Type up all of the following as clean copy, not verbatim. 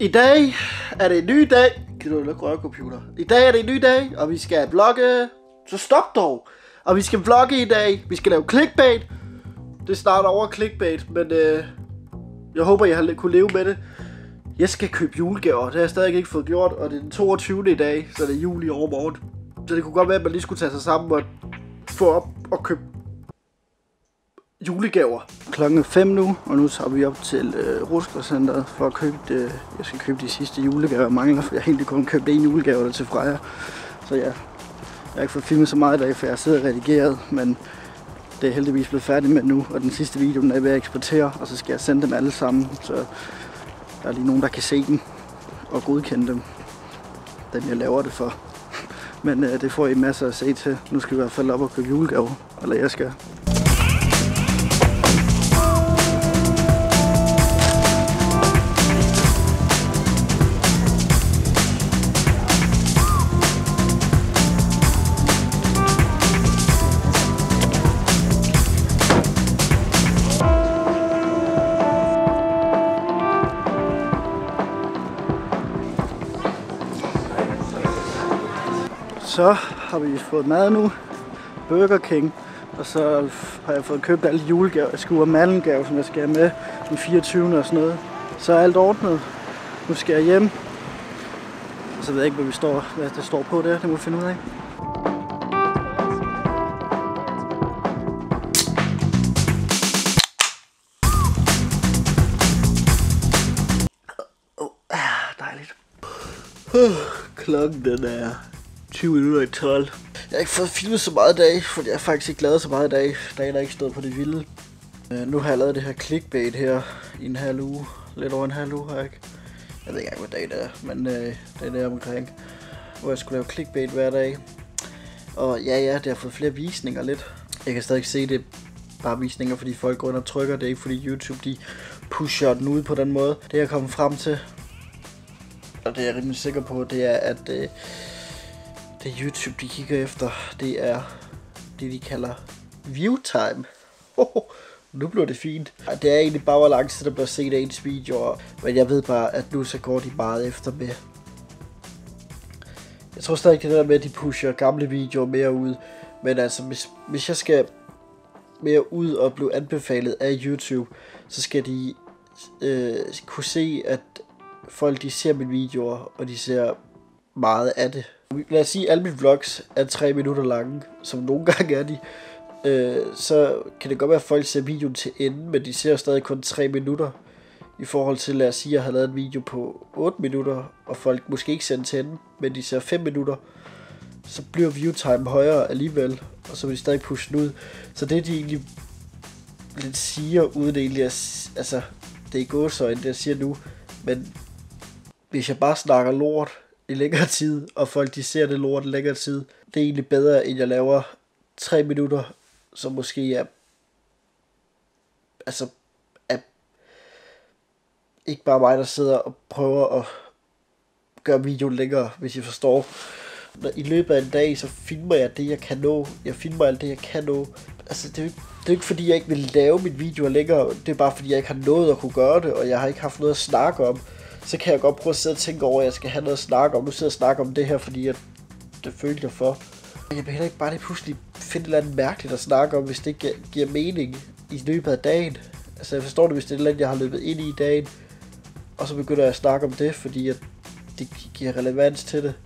I dag er det en ny dag. Kan du lukke rørcomputer? I dag er det en ny dag, og vi skal vlogge. Så stop dog. Og vi skal vlogge i dag. Vi skal lave clickbait. Det starter over clickbait, men jeg håber, jeg har kunne leve med det. Jeg skal købe julegaver. Det har jeg stadig ikke fået gjort, og det er den 22. i dag, så det er jul i overmorgen. Så det kunne godt være, at man lige skulle tage sig sammen og få op og købe julegaver. Klokken er 5 nu, og nu tager vi op til Ruskercenteret for at købe det. Jeg skal købe de sidste julegaver, jeg mangler, for jeg har egentlig kun købt en julegave der til Freja. Så ja, jeg har ikke fået filmet så meget i dag, for jeg har siddet og redigeret, men det er heldigvis blevet færdig med nu, og den sidste video den er ved at eksportere, og så skal jeg sende dem alle sammen, så der er lige nogen, der kan se dem og godkende dem, dem jeg laver det for. Men det får I masser at se til. Nu skal vi i hvert fald op og købe julegaver, eller jeg skal. Så har vi fået mad nu, Burger King, og så har jeg fået købt alle julegaver. Jeg skal ud af mandelgave, som jeg skal have med den 24. og sådan noget. Så er alt ordnet. Nu skal jeg hjem. Og så ved jeg ikke, hvad det står på der. Det må vi finde ud af. Dejligt. Klokken den er 20 minutter i 12. Jeg har ikke fået filmet så meget i dag, fordi jeg har faktisk ikke lavet så meget i dag. Dagen er ikke stået på det vilde. Nu har jeg lavet det her clickbait her i en halv uge. Lidt over en halv uge har jeg ikke. Jeg ved ikke engang, hvad dag det er, men det er der omkring. Hvor jeg skulle lave clickbait hver dag. Og ja, det har fået flere visninger lidt. Jeg kan stadig se det bare visninger, fordi folk går ind og trykker. Det er ikke fordi YouTube de pusher den ud på den måde. Det jeg er kommet frem til, og det er jeg rimelig sikker på, det er at det YouTube de kigger efter, det er det de kalder view time. Nu bliver det fint. Det er egentlig bare hvor lang tid der bliver set af ens videoer, men jeg ved bare at nu så går de meget efter med. Jeg tror stadig det der med at de pusher gamle videoer mere ud, men altså hvis jeg skal mere ud og blive anbefalet af YouTube, så skal de kunne se at folk de ser mine videoer, og de ser meget af det. Lad os sige, at alle mine vlogs er 3 minutter lange, som nogle gange er de. Så kan det godt være, at folk ser videoen til enden, men de ser stadig kun 3 minutter. I forhold til, lad os sige, at jeg har lavet en video på 8 minutter, og folk måske ikke ser den til enden, men de ser 5 minutter. Så bliver viewtime højere alligevel, og så vil de stadig pushe den ud. Så det de egentlig lidt siger, uden egentlig altså, det er gåsøjne, det jeg siger nu, men hvis jeg bare snakker lort i længere tid, og folk de ser det lort i længere tid, det er egentlig bedre, end jeg laver 3 minutter, som måske er, altså, er ikke bare mig, der sidder og prøver at gøre videoen længere, hvis I forstår. I løbet af en dag, så filmer jeg det, jeg kan nå. Jeg filmer alt det, jeg kan nå. Altså, det er ikke fordi, jeg ikke vil lave mine videoer længere, det er bare fordi, jeg ikke har nået at kunne gøre det, og jeg har ikke haft noget at snakke om. Så kan jeg godt prøve at sidde og tænke over, at jeg skal have noget at snakke om. Nu sidder jeg og snakker om det her, fordi det følte jeg for. Jeg vil heller ikke bare lige pludselig finde et eller andet mærkeligt at snakke om, hvis det ikke giver mening i løbet af dagen. Altså jeg forstår det, hvis det er et eller andet, jeg har løbet ind i dagen. Og så begynder jeg at snakke om det, fordi det giver relevans til det.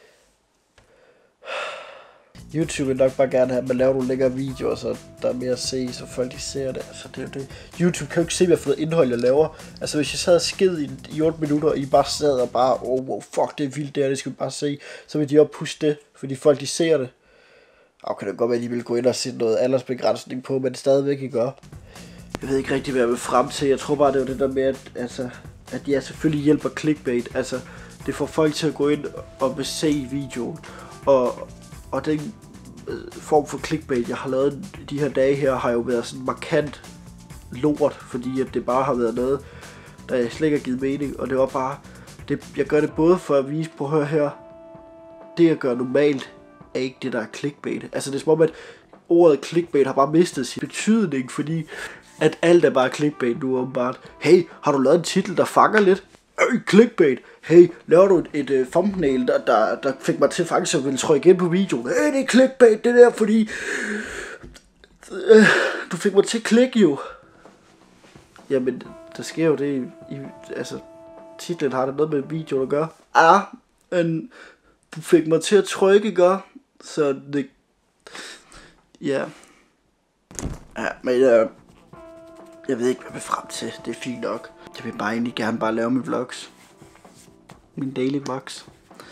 YouTube vil nok bare gerne have, at man laver nogle længere videoer, så der er mere at se, så folk de ser det. Altså det er det. YouTube kan jo ikke se, hvad for noget indhold jeg laver. Altså hvis jeg sad og sked i 8 minutter, og I bare sad og bare, wow, fuck, det er vildt det skal vi bare se. Så vil de også pushe det, fordi folk de ser det. Og kan det godt være, at de vil gå ind og sætte noget aldersbegrænsning på, men det stadigvæk ikke gør. Jeg ved ikke rigtig, hvad jeg vil frem til. Jeg tror bare, det er det der med, at jeg selvfølgelig hjælper clickbait. Altså det får folk til at gå ind og se videoen. Og den form for clickbait, jeg har lavet de her dage her, har jo været sådan markant lort, fordi at det bare har været noget, der slet ikke har givet mening, og det var bare, jeg gør det både for at vise på hør her, det jeg gør normalt, er ikke det der er clickbait. Altså det er som om, at ordet clickbait har bare mistet sin betydning, fordi at alt er bare clickbait nu åbenbart. Hey, har du lavet en titel, der fanger lidt? Clickbait. Hey, laver du et thumbnail, der fik mig til faktisk at ville trykke ind på videoen. Hey, det er clickbait, det der, fordi du fik mig til at klikke jo. Jamen, der sker jo det altså, titlen har det noget med video at gøre. Men du fik mig til at trykke, gør. Så det... Ja. Ja, men jeg ved ikke, hvad jeg vil frem til. Det er fint nok. Jeg vil egentlig gerne lave mine vlogs. Mine daily vlogs.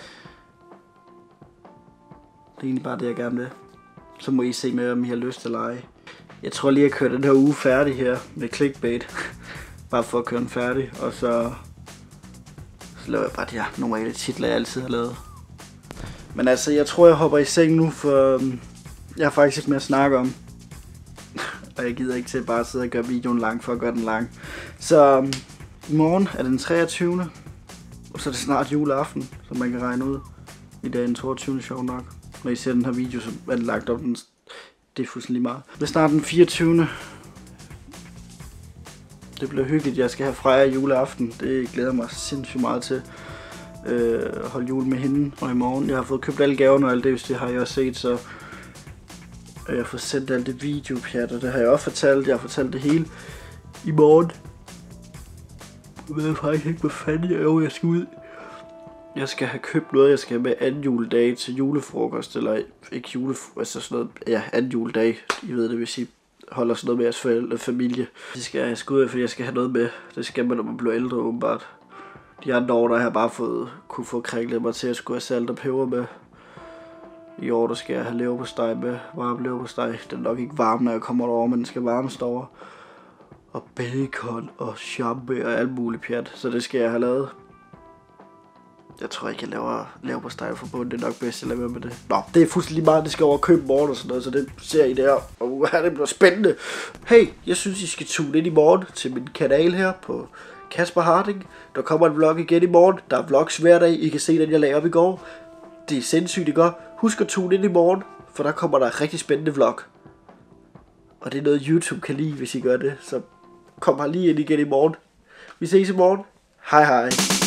Det er egentlig bare det, jeg gerne vil. Så må I se med, om I har lyst til at lege. Jeg tror lige, at jeg kører den her uge færdig her med clickbait. Bare for at køre den færdig. Og så laver jeg bare de her normale titler, jeg altid har lavet. Men altså, jeg tror, jeg hopper i seng nu, for jeg har faktisk ikke mere at snakke om. Og jeg gider ikke til bare at sidde og gøre videoen lang for at gøre den lang. Så i morgen er den 23. Og så er det snart juleaften, som man kan regne ud. I dag er den 22. sjov nok. Når I ser den her video, så er det lagt op. Det er fuldstændig meget. Det er snart den 24. Det bliver hyggeligt. Jeg skal have Freja juleaften. Det glæder mig sindssygt meget til. Holde jul med hende. Og i morgen, jeg har fået købt alle gaverne og alt det, hvis det har jeg også set, så jeg har fået sendt alt det videopjat, og det har jeg også fortalt. Jeg har fortalt det hele i morgen. Jeg ved faktisk ikke, hvad fanden jeg skal ud. Jeg skal have købt noget, jeg skal have med anden juledag til julefrokost, eller ikke altså sådan noget, ja, anden juledag. I ved det, hvis I holder sådan noget med jeres forældre, familie. Det skal jeg ud af, fordi jeg skal have noget med. Det skal man, når man bliver ældre, åbenbart. De andre år, der har jeg bare kunne få kringlet mig til at skulle have salt og peber med. I år, der skal jeg have leverpostej med, varm leverpostej. Den er nok ikke varm, når jeg kommer derover, men den skal varmes derover. Og bacon og champagne og alt muligt pjat, så det skal jeg have lavet. Jeg tror ikke, jeg laver leverpostej for bunden. Det er nok bedst, at lade være med det. Nå, det er fuldstændig meget, det skal over købe morgen og sådan noget, så det ser I der. Og det bliver spændende. Hey, jeg synes, I skal tune ind i morgen til min kanal her på Kasper Harding. Der kommer en vlog igen i morgen. Der er vlogs hver dag. I kan se den, jeg lagde op i går. Det er sindssygt, det gør. Husk at tune ind i morgen, for der kommer der rigtig spændende vlog. Og det er noget, YouTube kan lide, hvis I gør det. Så kom her lige ind igen i morgen. Vi ses i morgen. Hej hej.